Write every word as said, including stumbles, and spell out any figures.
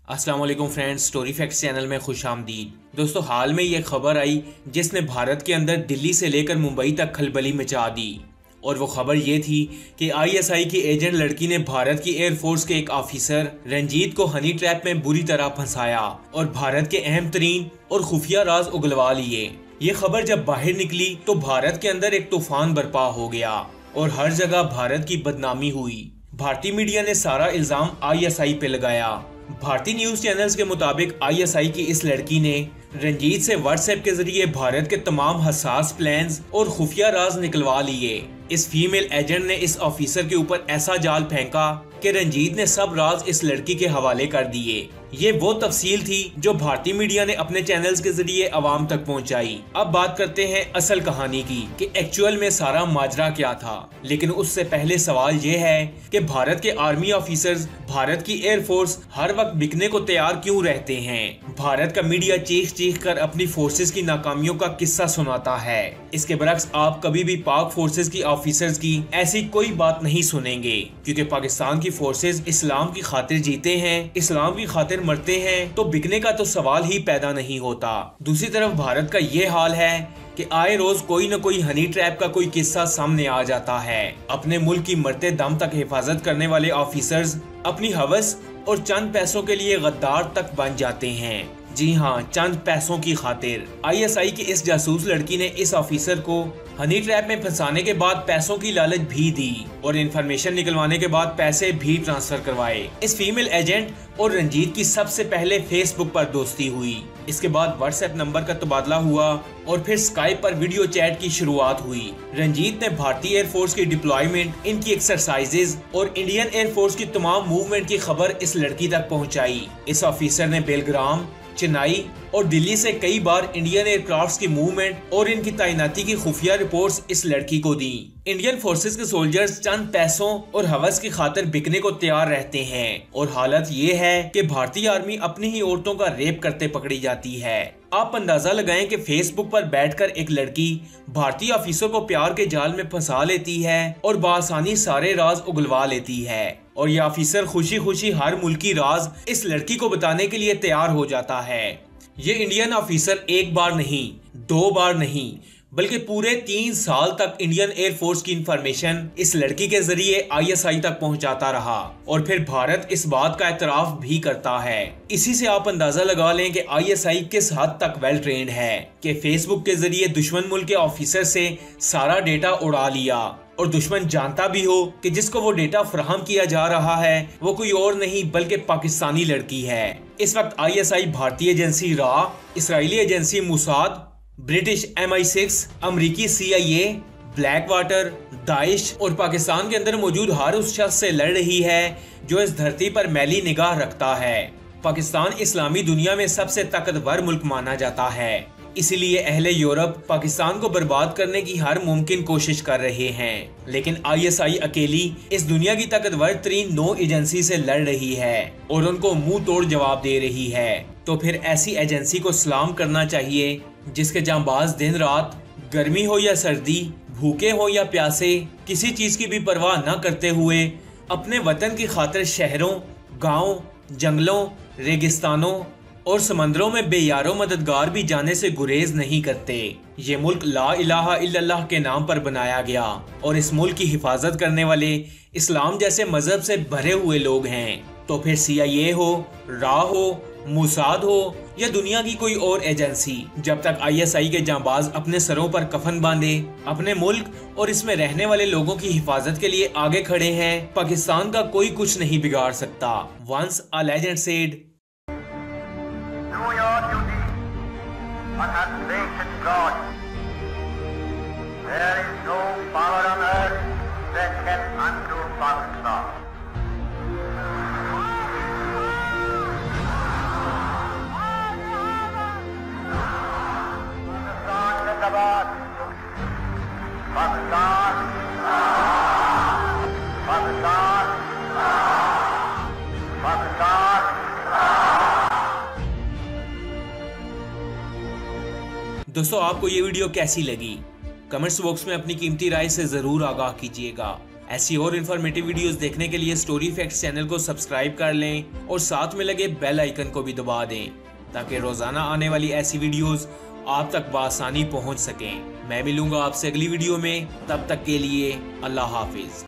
अस्सलाम वालेकुम friends, story facts channel में खुश आमदीद। दोस्तों, हाल में ये खबर आई जिसने भारत के अंदर दिल्ली से लेकर मुंबई तक खलबली मचा दी। और वो खबर ये थी कि आईएसआई की एजेंट लड़की ने भारत की एयरफोर्स के एक ऑफिसर रंजीत को हनी ट्रैप में बुरी तरह फंसाया और भारत के अहम तरीन और खुफिया राज उगलवा लिए। ये खबर जब बाहर निकली तो भारत के अंदर एक तूफान बर्पा हो गया और हर जगह भारत की बदनामी हुई। भारतीय मीडिया ने सारा इल्जाम आईएसआई पे लगाया। भारतीय न्यूज चैनल्स के मुताबिक आईएसआई की इस लड़की ने रंजीत से व्हाट्सएप के जरिए भारत के तमाम हसास प्लान्स और खुफिया राज निकलवा लिए। इस फीमेल एजेंट ने इस ऑफिसर के ऊपर ऐसा जाल फेंका कि रंजीत ने सब राज इस लड़की के हवाले कर दिए। ये वो तफसील थी जो भारतीय मीडिया ने अपने चैनल्स के जरिए अवाम तक पहुंचाई। अब बात करते हैं असल कहानी की कि एक्चुअल में सारा माजरा क्या था। लेकिन उससे पहले सवाल ये है कि भारत के आर्मी ऑफिसर्स, भारत की एयरफोर्स हर वक्त बिकने को तैयार क्यों रहते हैं। भारत का मीडिया चीख चीख कर अपनी फोर्सेस की नाकामियों का किस्सा सुनाता है। इसके बरक्स आप कभी भी पाक फोर्सेस की ऑफिसर्स की ऐसी कोई बात नहीं सुनेंगे, क्योंकि पाकिस्तान की फोर्सेस इस्लाम की खातिर जीते हैं, इस्लाम की खातिर मरते हैं, तो बिकने का तो सवाल ही पैदा नहीं होता। दूसरी तरफ भारत का ये हाल है कि आए रोज कोई न कोई हनी ट्रैप का कोई किस्सा सामने आ जाता है। अपने मुल्क की मरते दम तक हिफाजत करने वाले ऑफिसर्स अपनी हवस और चंद पैसों के लिए गद्दार तक बन जाते हैं। जी हाँ, चंद पैसों की खातिर। आईएसआई की इस जासूस लड़की ने इस ऑफिसर को हनी ट्रैप में फंसाने के बाद पैसों की लालच भी दी और इन्फॉर्मेशन निकलवाने के बाद पैसे भी ट्रांसफर करवाए। इस फीमेल एजेंट और रंजीत की सबसे पहले फेसबुक पर दोस्ती हुई। इसके बाद व्हाट्सएप नंबर का तबादला हुआ और फिर स्काइप पर वीडियो चैट की शुरुआत हुई। रंजीत ने भारतीय एयरफोर्स की डिप्लॉयमेंट, इनकी एक्सरसाइजेज और इंडियन एयरफोर्स की तमाम मूवमेंट की खबर इस लड़की तक पहुंचाई। इस ऑफिसर ने बेलग्राम, चेन्नई और दिल्ली से कई बार इंडियन एयरक्राफ्ट्स की मूवमेंट और इनकी तैनाती की खुफिया रिपोर्ट्स इस लड़की को दी। इंडियन फोर्सेस के सोल्जर्स चंद पैसों और हवस की खातिर बिकने को तैयार रहते हैं और हालत ये है कि भारतीय आर्मी अपनी ही औरतों का रेप करते पकड़ी जाती है। आप अंदाजा लगाएं कि फेसबुक पर बैठकर एक लड़की भारतीय ऑफिसर को प्यार के जाल में फंसा लेती है और बासानी सारे राज उगलवा लेती है और ये ऑफिसर खुशी खुशी हर मुल्की राज इस लड़की को बताने के लिए तैयार हो जाता है। ये इंडियन ऑफिसर एक बार नहीं, दो बार नहीं, बल्कि पूरे तीन साल तक इंडियन एयरफोर्स की इंफॉर्मेशन इस लड़की के जरिए आईएसआई तक पहुंचाता रहा और फिर भारत इस बात का एतराफ भी करता है। इसी से आप अंदाजा लगा लें कि आईएसआई किस हद तक वेल ट्रेन्ड है कि फेसबुक के जरिए दुश्मन मुल्क के ऑफिसर से सारा डेटा उड़ा लिया और दुश्मन जानता भी हो कि जिसको वो डेटा फराहम किया जा रहा है वो कोई और नहीं बल्कि पाकिस्तानी लड़की है। इस वक्त आईएसआई भारतीय एजेंसी रा, इसराइली एजेंसी Mossad, British M I six, अमरीकी C I A, Blackwater, Daesh और पाकिस्तान के अंदर मौजूद हर उस शख्स से लड़ रही है जो इस धरती पर मैली निगाह रखता है। पाकिस्तान इस्लामी दुनिया में सबसे ताकतवर मुल्क माना जाता है, इसीलिए अहले यूरोप पाकिस्तान को बर्बाद करने की हर मुमकिन कोशिश कर रहे हैं। लेकिन आईएसआई अकेली इस दुनिया की ताकतवर तरीन नौ एजेंसी से लड़ रही है और उनको मुंह तोड़ जवाब दे रही है। तो फिर ऐसी एजेंसी को सलाम करना चाहिए जिसके जांबाज दिन रात, गर्मी हो या सर्दी, भूखे हो या प्यासे, किसी चीज की भी परवाह न करते हुए अपने वतन की खातिर शहरों, गाँव, जंगलों, रेगिस्तानों और समंदरों में बेयारों मददगार भी जाने से गुरेज नहीं करते। ये मुल्क ला इलाहा इल्लल्लाह के नाम पर बनाया गया और इस मुल्क की हिफाजत करने वाले इस्लाम जैसे मजहब से भरे हुए लोग हैं। तो फिर सी आई ए हो, रा हो, मुसाद हो या दुनिया की कोई और एजेंसी, जब तक आईएसआई के जांबाज अपने सरों पर कफन बांधे अपने मुल्क और इसमें रहने वाले लोगों की हिफाजत के लिए आगे खड़े हैं, पाकिस्तान का कोई कुछ नहीं बिगाड़ सकता। Once a legend said, Do your duty and have faith in God. There is no power on earth that can undo Pakistan. Pakistan Zindabad. Pakistan. Pakistan. Pakistan. दोस्तों, आपको ये वीडियो कैसी लगी? कमेंट्स बॉक्स में अपनी कीमती राय से जरूर आगाह कीजिएगा ऐसी और इन्फॉर्मेटिव वीडियोस देखने के लिए स्टोरी फैक्ट्स चैनल को सब्सक्राइब कर लें और साथ में लगे बेल आइकन को भी दबा दें ताकि रोजाना आने वाली ऐसी वीडियोस आप तक बआसानी पहुंच सकें। मैं मिलूंगा आपसे अगली वीडियो में, तब तक के लिए अल्लाह हाफिज।